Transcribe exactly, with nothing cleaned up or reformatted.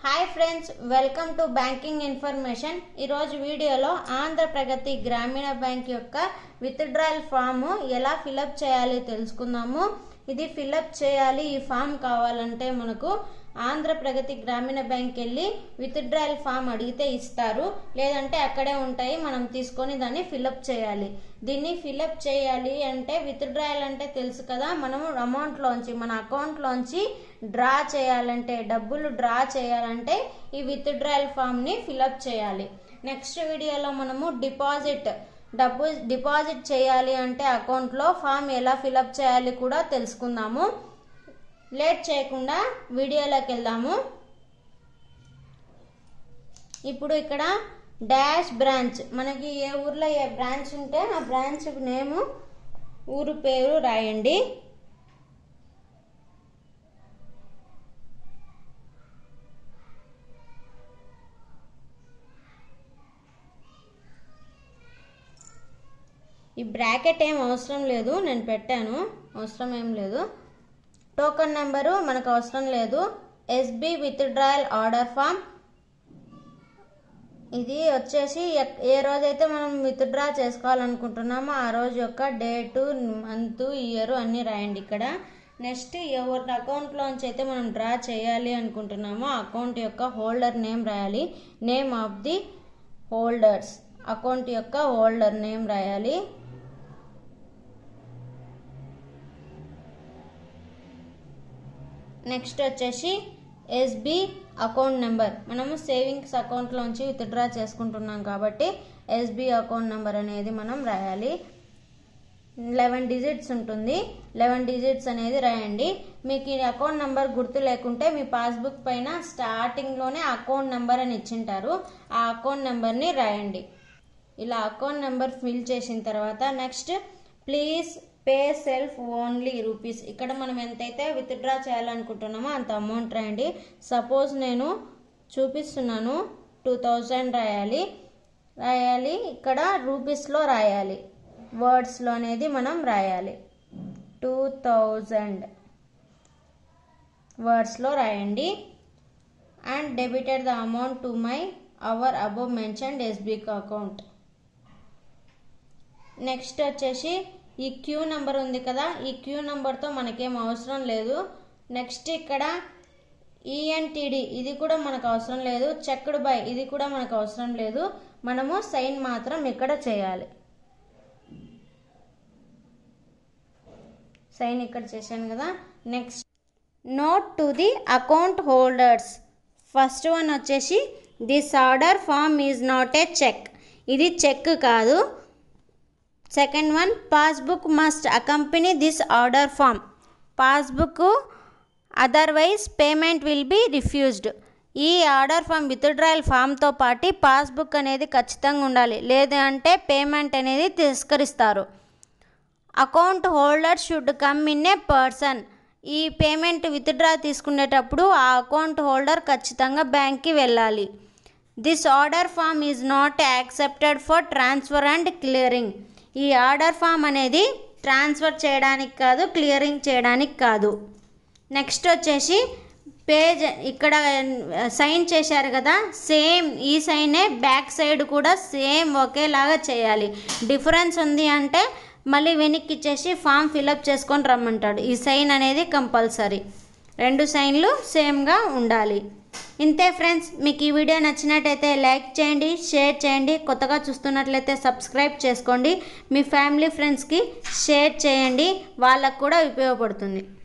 Hi friends, welcome to banking information. ఈరోజు వీడియోలో ఆంధ్ర ప్రగతి గ్రామీణ బ్యాంక్ యొక్క విత్డ్రాయల్ ఫామ్ ఎలా ఫిలప్ చేయాలి తెలుసుకుందాము. ఇది ఫిలప్ చేయాలి, ఈ ఫామ్ కావాలంటే మనకు ఆంధ్ర ప్రగతి గ్రామీణ బ్యాంక్ వెళ్ళి విత్డ్రాయల్ ఫామ్ అడిగితే ఇస్తారు, లేదంటే అక్కడే ఉంటాయి, మనం తీసుకొని దాన్ని ఫిలప్ చేయాలి. దీన్ని ఫిలప్ చేయాలి అంటే విత్డ్రాయల్ అంటే తెలుసు కదా, మనము అమౌంట్లోంచి మన అకౌంట్లోంచి డ్రా చేయాలంటే, డబ్బులు డ్రా చేయాలంటే ఈ విత్డ్రాయల్ ఫామ్ని ఫిలప్ చేయాలి. నెక్స్ట్ వీడియోలో మనము డిపాజిట్ డబ్బు డిపాజిట్ చేయాలి అంటే అకౌంట్లో ఫామ్ ఎలా ఫిలప్ చేయాలి కూడా తెలుసుకుందాము. లేట్ చేయకుండా వీడియోలోకి వెళ్దాము. ఇప్పుడు ఇక్కడ డాష్ బ్రాంచ్, మనకి ఏ ఊర్లో ఏ బ్రాంచ్ ఉంటే ఆ బ్రాంచ్ నేము, ఊరు పేరు రాయండి. ఈ బ్రాకెట్ ఏం అవసరం లేదు, నేను పెట్టాను, అవసరం ఏం లేదు. టోకన్ నెంబరు మనకు అవసరం లేదు. ఎస్బి విత్డ్రాయల్ ఆర్డర్ ఫామ్, ఇది వచ్చేసి ఏ రోజైతే మనం విత్డ్రా చేసుకోవాలనుకుంటున్నామో ఆ రోజు యొక్క డేటు, మంత్, ఇయర్ అన్నీ రాయండి ఇక్కడ. నెక్స్ట్ ఎవరి అకౌంట్లోంచి అయితే మనం డ్రా చేయాలి అనుకుంటున్నామో అకౌంట్ యొక్క హోల్డర్ నేమ్ రాయాలి. Name of the holders, account యొక్క హోల్డర్ నేమ్ రాయాలి. నెక్స్ట్ వచ్చేసి ఎస్బి అకౌంట్ నెంబర్, మనము సేవింగ్స్ అకౌంట్లోంచి విత్డ్రా చేసుకుంటున్నాం కాబట్టి ఎస్బి అకౌంట్ నెంబర్ అనేది మనం రాయాలి. లెవెన్ డిజిట్స్ ఉంటుంది, లెవెన్ డిజిట్స్ అనేది రాయండి. మీకు ఈ అకౌంట్ నెంబర్ గుర్తు లేకుంటే మీ పాస్బుక్ పైన స్టార్టింగ్లోనే అకౌంట్ నెంబర్ అని ఇచ్చింటారు, ఆ అకౌంట్ నెంబర్ని రాయండి. ఇలా అకౌంట్ నెంబర్ ఫిల్ చేసిన తర్వాత next please pay self only rupees, ఇక్కడ మనం ఎంతైతే విత్డ్రా చేయాలనుకుంటున్నామో అంత అమౌంట్ రాయండి. సపోజ్ నేను చూపిస్తున్నాను, టూ థౌజండ్ రాయాలి రాయాలి ఇక్కడ రూపీస్లో రాయాలి, వర్డ్స్లో అనేది మనం రాయాలి. టూ థౌజండ్ వర్డ్స్లో రాయండి. And debited the amount to my our above mentioned SB account. Next వచ్చేసి ఈ క్యూ నెంబర్ ఉంది కదా, ఈ క్యూ నెంబర్తో మనకేం అవసరం లేదు. నెక్స్ట్ ఇక్కడ ఈఎన్టీడి, ఇది కూడా మనకు అవసరం లేదు. చెక్డ్ బై, ఇది కూడా మనకు అవసరం లేదు. మనము సైన్ మాత్రం ఇక్కడ చేయాలి. సైన్ ఇక్కడ చేశాను కదా. Next note to the account holders, first one వచ్చేసి this order form is not a cheque, ఇది చెక్ కాదు. Second one passbook must accompany this order form, passbook otherwise payment will be refused. ఈ order form withdrawal ఫామ్తో పాటు passbook అనేది ఖచ్చితంగా ఉండాలి, లేదు అంటే పేమెంట్ అనేది తిరస్కరిస్తారు. Account holder should come in a person, ఈ పేమెంట్ విత్డ్రా తీసుకునేటప్పుడు ఆ అకౌంట్ హోల్డర్ ఖచ్చితంగా బ్యాంక్కి వెళ్ళాలి. This order form is not accepted for transfer and clearing, ఈ ఆర్డర్ ఫామ్ అనేది ట్రాన్స్ఫర్ చేయడానికి కాదు, క్లియరింగ్ చేయడానికి కాదు. నెక్స్ట్ వచ్చేసి పేజ్, ఇక్కడ సైన్ చేశారు కదా, సేమ్ ఈ సైనే బ్యాక్ సైడ్ కూడా సేమ్ ఒకేలాగా చేయాలి. డిఫరెన్స్ ఉంది అంటే మళ్ళీ వెనక్కి ఇచ్చేసి ఫామ్ ఫిలప్ చేసుకొని రమ్మంటాడు. ఈ సైన్ అనేది కంపల్సరీ, రెండు సైన్లు సేమ్గా ఉండాలి. ఇంతే ఫ్రెండ్స్, మీకు ఈ వీడియో నచ్చినట్టయితే లైక్ చేయండి, షేర్ చేయండి, కొత్తగా చూస్తున్నట్లయితే సబ్స్క్రైబ్ చేసుకోండి, మీ ఫ్యామిలీ ఫ్రెండ్స్కి షేర్ చేయండి, వాళ్ళకు కూడా ఉపయోగపడుతుంది.